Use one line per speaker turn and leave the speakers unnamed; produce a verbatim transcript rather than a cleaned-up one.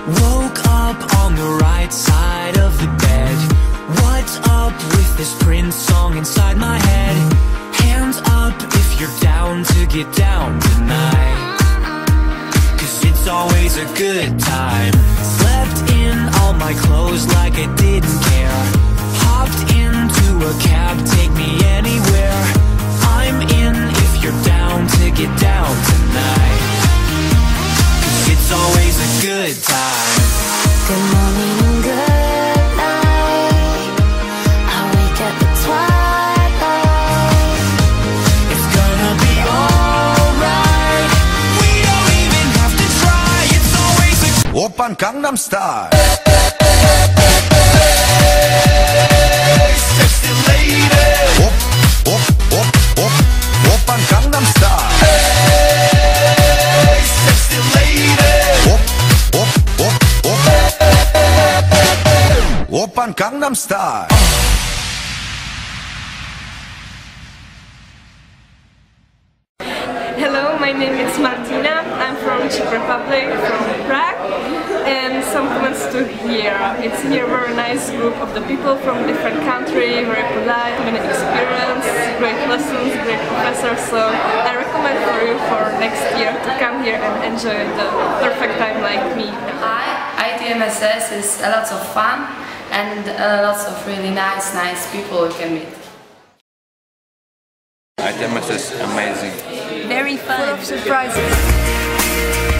Woke up on the right side of the bed. What's up with this Prince song inside my head? Hands up if you're down to get down tonight, 'cause it's always a good time. Slept in all my clothes like I didn't care. Hopped into a cab, take me anywhere. I'm in if you're down to get down tonight, 'cause it's always a good time.
Good morning and good night. I wake at the twilight.
It's gonna be alright. We don't even have to try. It's always a
Oppan Gangnam Style.
Hey, sexy lady.
Op, op, op, op, Oppan Gangnam Style.
Hey, sexy lady.
Op, op, op, op, Oppan Gangnam Style.
Hello, my name is Martina. I'm from Czech Republic, from Prague, and some comments to here. It's here a very nice group of the people from different countries, very polite, many experience, great lessons, great professors. So I recommend for you for next year to come here and enjoy the perfect time like me.
Hi, I T M S S is a lot of fun and uh, lots of really nice, nice people you can meet.
I T M S is amazing.
Very fun. Full of surprises.